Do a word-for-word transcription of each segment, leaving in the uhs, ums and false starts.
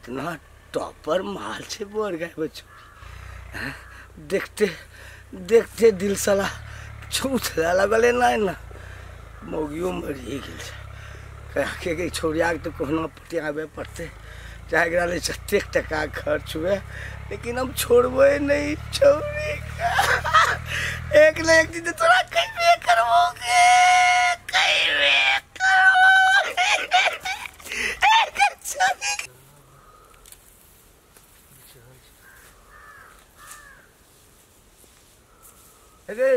कितना टॉपर माल से बोर गए बच्चों। देखते देखते दिल साला छूट लगल ना ना मौगियो मरिए गए कह के छोड़िया तो कोहना पटियाबे पड़ते चाहे गए जते टका खर्च हुए लेकिन हम छोड़बे नहीं छोड़ी एक न एक दिन तोरा कहीं करवोगे कहीं अरे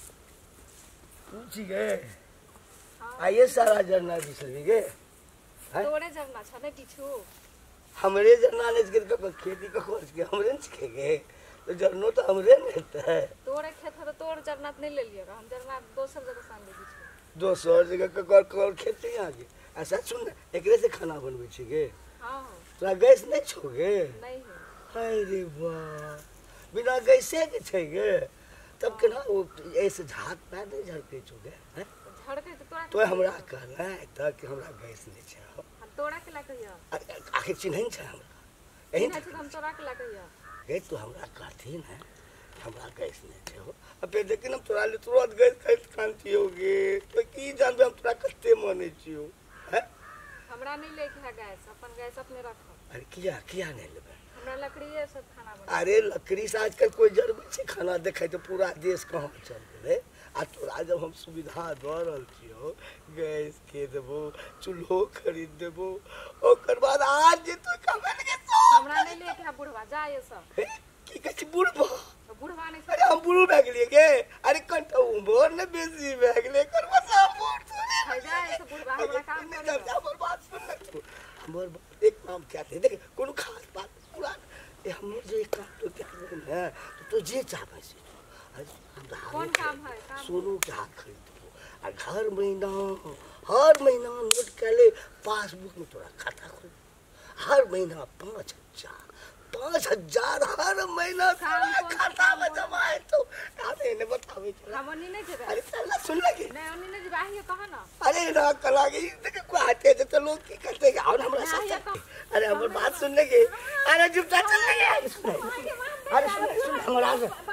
पूछी गए आइए सारा जरना बिसरी गे तोरे जरना छ ने किछु हमरे जरना ने के खेती का खोज के हमरे ने के तो जरनो तो हमरे ने है तोरे खेत है तो तोर जरना नहीं ले लियो हम जरना दोसर जगह सान दे छी दोसर जगह का कर कर खेत आगे ऐसा सुन एकरे से खाना बनबै छी गे हां तोरा गैस नहीं छोगे नहीं है अरे वाह बिना गैसे के छै गे तब केना वो ऐसे झाग पैर नहीं झड़के छोगे हैं झड़के तो तोरा तो हमरा कहना है त कि हमरा गैस नहीं छै हम तोरा के ला कहियो आखिर चिन्है छै हमरा एही नहीं हम तोरा के ला कहियो गैस तो हमरा कहथिन है हमरा गैस नहीं छै हो अब लेकिन हम तोरा ले तुरंत गैस खरीद कांती होगे तो की जानबे हम तोरा कते माने छियो हैं हमरा नहीं लेके है गैस अपन गैस अपने रखो अरे किया किया नहीं लेबे हमरा लकड़ी है सब खाना बना अरे लकड़ी से आजकल कोई जरूरत छै खाना देखे तो पूरा देश कहाँ चल गेले आ तोरा जब हम सुविधा द रहल छियो गैस के देबो चूल्हो खरीद देबो ओकर बाद आज जे तो कमल के तो हमरा नहीं लेके है बुढ़वा जा ये सब की कहै छी बुढ़वा बुढ़वा नहीं अरे हम बुढ़ भए गेलिए गे अरे कंठा उमर ने बेसी भए गेले कर बसा बुढ़ है जा ये सब बुढ़वा हमरा काम कर हमर बात सुन तू हमर एक काम क्या थे देख कोनो खास बात पूरा ये हम जो एक काम तो क्या है तो तो जे चाहबे से कौन काम है काम सोनू के हाथ खरीद दो और हर महीना हर महीना नोट के पासबुक में तोरा खाता खोल हर महीना पाँच हजार पाँच हजार हर महीना खाता में जमा है तो आने ने बतावे हमनी नहीं जेबे अरे चल सुन लगे नहीं हमनी नहीं जेबे आइए कहां ना अरे ना कला गई देख को आते तो लोग की करते और हमरा साथ अरे हमर बात सुन लगे अरे चुप चल लगे अरे सुन सुन हमरा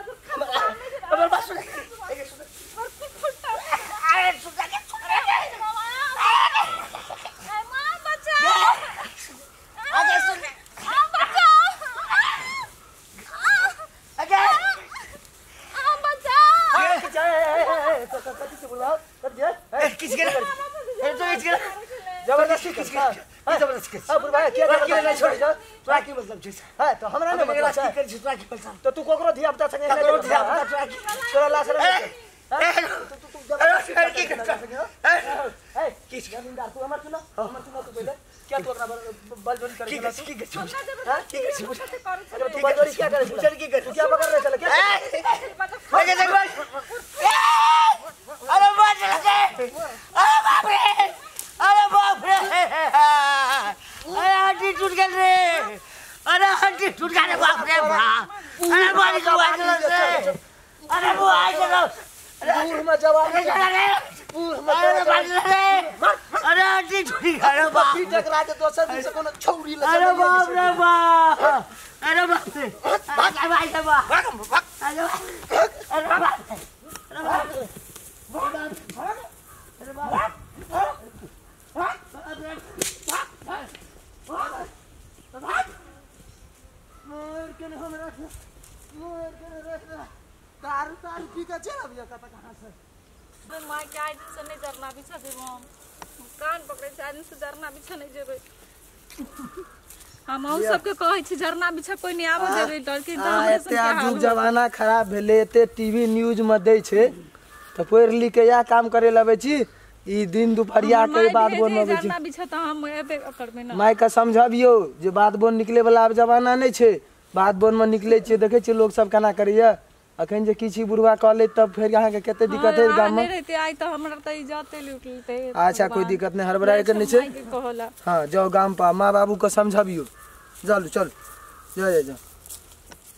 हमर बात सुन अरे सुन के मां बचा आगे सुन हां बचा आगे हां बचा के जाए तो कति से बुलाओ कर दे किस के ए तो किस के जबरदस्ती किस के जबरदस्ती किस हां बुढ़वा क्या नहीं छोड़ जा तोरा की मतलब छै हां तो हमरा ने मतलब की कर छी तोरा की मतलब तो तू कोकरो धिया पुता संगे कोकरो धिया पुता तोरा की तोरा लाश रे तू तू तू जबरदस्ती की कर ए किस जमींदार तू हमर सुनो हमर सुनो तू पहले क्या तू अपना बलजोरी कर की की की हां की कर छी अरे तू बलजोरी क्या कर छी की कर क्या पकड़ रहे चल क्या लगे देख भाई अरे बात लगे अरे बाप रे अरे बाप रे अरे हड्डी टूट गई रे अरे हड्डी टूट गई रे बाप रे अरे बड़ी को बात रे अरे वो आ चलो दूर में जवान अरे दूर में अरे बाप रे अरे हड्डी टूट गई रे बाप रे टकरा के दोसर दिन से कोनो छौरी लगे अरे बाप रे बाप अरे बाप रे भाग भाई सब भाग भाग अरे अरे बाप अरे बाप अरे बाप मोर के हमरा मोर के रखना दारू दारू पी के चल अभी का कहां से मां के आई दिन से नहीं जरना बिछा देबो हम कान पकड़े से दिन से जरना बिछा नहीं जेबे हम और सबके कहै छी जरना बिछा कोई नहीं आबे जेबे डर के एते आजुक जमाना खराब भेले एते टीवी न्यूज में दै छै त पढ़ लिख के या काम करे लबे छी ई दिन दुपहरिया के बात बोल में छी जरना बिछा त हम एबे करबे ना माय का समझबियो जे बात बोल निकले वाला अब जमाना नहीं छै बात बोल में निकले छै देखे छी लोग सब केना करैया अखन जे किछि बुढ़वा कहले तब फिर यहां के कते दिक्कत है गांव में नहीं रहते आई तो हमरा त इज्जत लूटलते अच्छा कोई दिक्कत नहीं हड़बड़ाई के नहीं छै हां जाओ गांव पर मां बाबू को समझबियो चलो चल जा जा